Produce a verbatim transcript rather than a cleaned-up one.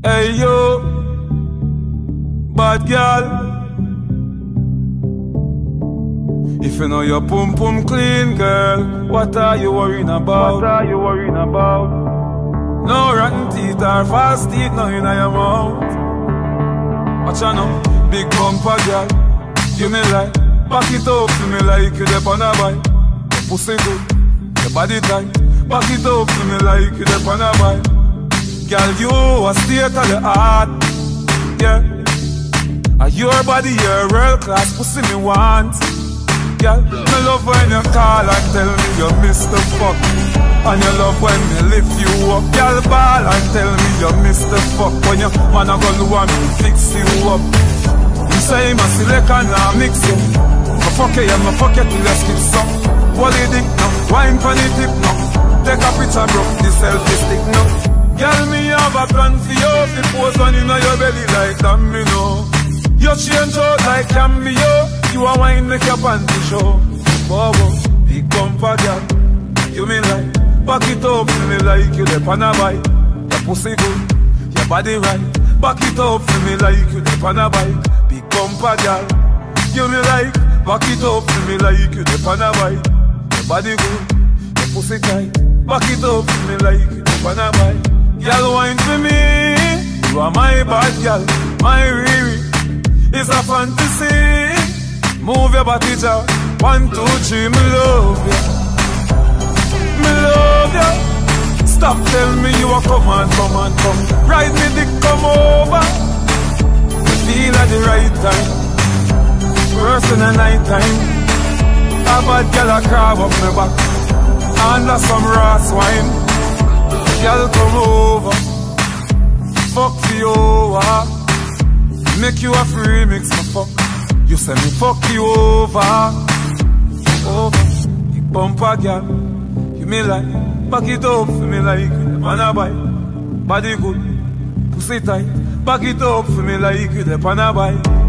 Hey yo, bad girl. If you know your pum pum clean, girl, what are you worrying about? What are you worrying about? No rotten teeth or fast teeth, no in your mouth. Watch out now, big bumper girl. You me like, back it up to me like you dep on a bike. Your pussy good, your body tight. Back it up to me like you dep on a bike. Girl, you a state of the art, yeah. And your body, your world class pussy me want. Girl, me love when you call and tell me you Mister Fuck. And you love when me lift you up. Girl, ball and tell me you Mister Fuck. When your man a gonna want me fix you up. You say my select and I mix you. My fuck you, yeah, my fuck you till you skip some. What you dick now? Wine for the tip now. Take a picture bro, the selfie stick now. Girl, me have a plan for you. If you pose on in your belly like that, me know. You change out like cameo. You a wine make your panty show. Bobo, big bumper girl. You me like, back it up for me like you dep on a bike. Your pussy good, your body right. Back it up for me like you dep on a bike. Big bumper girl. You me like, back it up for me like you dep on a bike. Your body good, your pussy tight. Back it up for me like you dep on a bike. Girl, wine for me. You are my bad girl, my Riri. It's a fantasy. Move your body down. One, two, three, me love ya. Me love ya. Stop tell me you a come on, come on, come. Ride me dick, come over. You feel at the right time. First in the night time. A bad girl a crab up me back. Under some raw wine. Girl come over. Fuck you over. Make you a free mix me fuck. You say me fuck you over. Over. Big bumper girl. You me like, back it up for me like you dep on a bike. Body good, pussy tight. Back it up for me like you dep on a bike.